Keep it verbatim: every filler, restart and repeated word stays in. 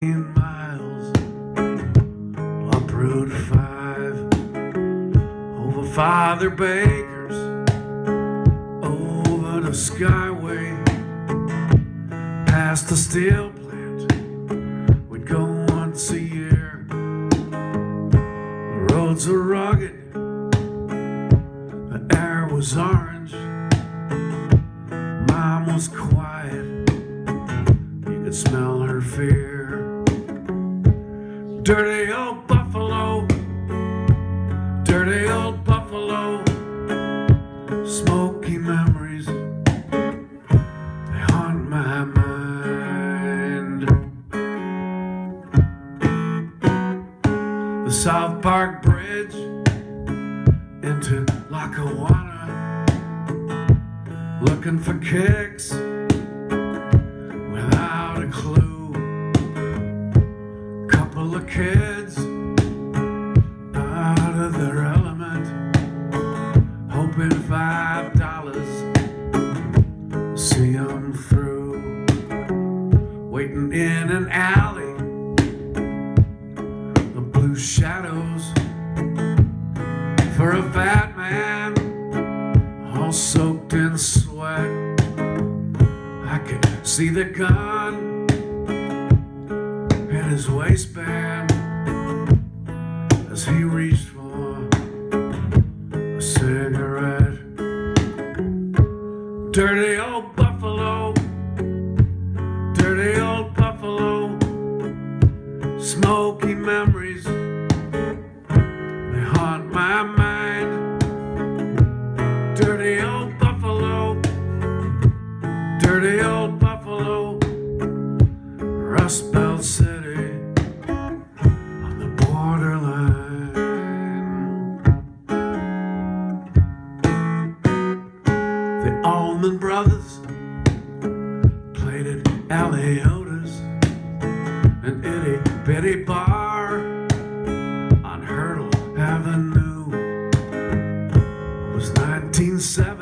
miles up Route five, over Father Baker's, over the Skyway, past the steel plant. We'd go once a year. The roads were rugged, the air was orange, Mom was quiet, you could smell her fear. Dirty old Buffalo, dirty old Buffalo, smoky memories, they haunt my mind. The South Park Bridge into Lackawanna, looking for kicks without a clue. Couple of kids out of their element, hoping five dollars see them through. Waiting in an alley, the blue shadows for a fat man all soaked in sweat. I could see the gun in his waistband as he reached for a cigarette. Dirty old Buffalo, dirty old Buffalo, smoky memories, they haunt my mind. Dirty old Buffalo, dirty old Buffalo, Rust Belt City on the borderline. The Allman Brothers played at Aliota's, an itty bitty bar on Hurdle Avenue. It was nineteen seventy.